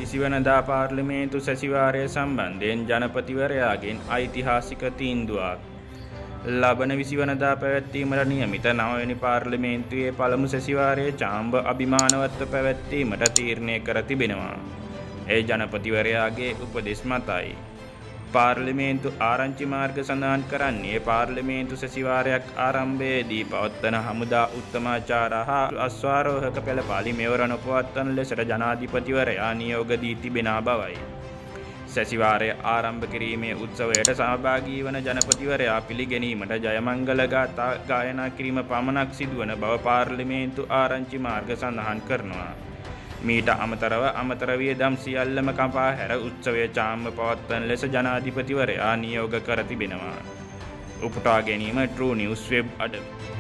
20 පාර්ලිමේන්තු සැසිවාරය සම්බන්ධයෙන් ජනපතිවරයාගෙන් ඓතිහාසික තීන්දුවක්. ලබන 20 පැවැත්වීමට නියමිත 9 වෙනි පාර්ලිමේන්තුවේ පළමු සැසිවාරයේ චාම්බ අභිමානවත්ව පැවැත්වීමට තීරණය කර තිබෙනවා. ඒ ජනපතිවරයාගේ උපදෙස් මතයි. පාර්ලිමේන්තු ආරංචි මාර්ග සඳහන් කරන්නේ පාර්ලිමේන්තු සැසිවාරයක් ආරම්භයේදී පවත්වන හමුදා උත්තමාචාර හා අශ්වාරෝහක පෙළපාලි මෙවරණ පවත්වන ලෙසට ජනාධිපතිවරයා නියෝග දී තිබෙන බවයි. සැසිවාරය ආරම්භ කිරීමේ උත්සවයට සහභාගී වන ජනපතිවරයා පිළිගැනීමට ජයමංගල ගාථා ගායනා කිරීම පමණක් සිදුවන බව පාර්ලිමේන්තු ආරංචි මාර්ග සඳහන් කරනවා. මීට අමතර වියදම් සියල්ලම කපා හැර උත්සවය චාම්ම පවත්වන ලෙස ජනාධිපතිවරයා නියෝග කර තිබෙනවා. උපුටා ගැනීම True News Web අඩවි.